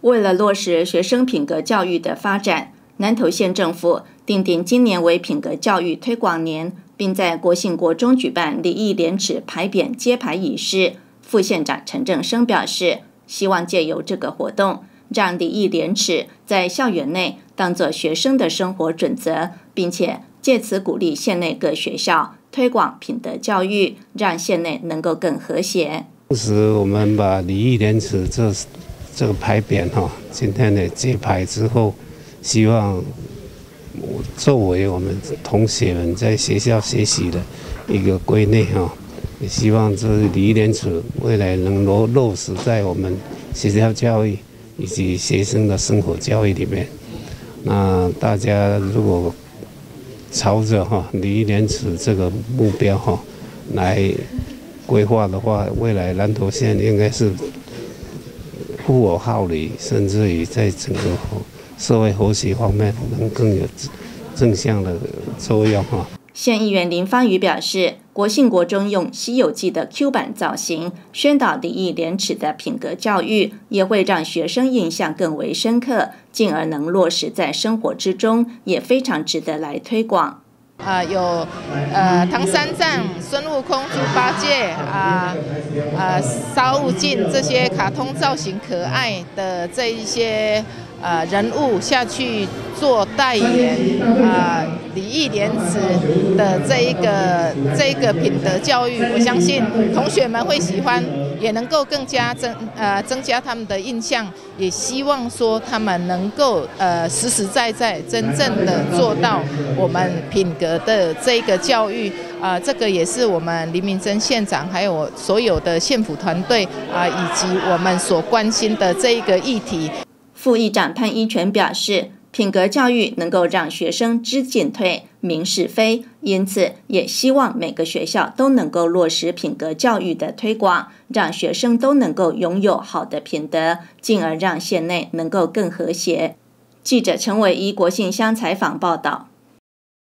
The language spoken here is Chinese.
为了落实学生品格教育的发展，南投县政府订定今年为品格教育推广年，并在国信国中举办礼义廉耻牌匾揭牌仪式。副县长陈正生表示，希望借由这个活动，让礼义廉耻在校园内当作学生的生活准则，并且借此鼓励县内各学校推广品德教育，让县内能够更和谐。 同时，我们把礼义廉耻这个牌匾今天的揭牌之后，希望作为我们同学们在学校学习的一个归类也希望这礼义廉耻未来能落实在我们学校教育以及学生的生活教育里面。那大家如果朝着礼义廉耻这个目标来规划的话，未来南投县应该是富有好礼，甚至于在整个社会和谐方面能更有正向的作用县议员林芳瑜表示，国信国中用《西游记》的 Q 版造型，宣导礼义廉耻的品格教育，也会让学生印象更为深刻，进而能落实在生活之中，也非常值得来推广。 有唐三藏、孙悟空、猪八戒沙悟净这些卡通造型可爱的这一些人物下去做代言礼义廉耻的这一个品德教育，我相信同学们会喜欢，也能够更加增加他们的印象，也希望说他们能够实实在在真正的做到我们品格的这个教育这个也是我们林明珍县长还有所有的县府团队以及我们所关心的这一个议题。 副议长潘一全表示，品格教育能够让学生知进退、明是非，因此也希望每个学校都能够落实品格教育的推广，让学生都能够拥有好的品德，进而让县内能够更和谐。记者陈伟一国信乡采访报道。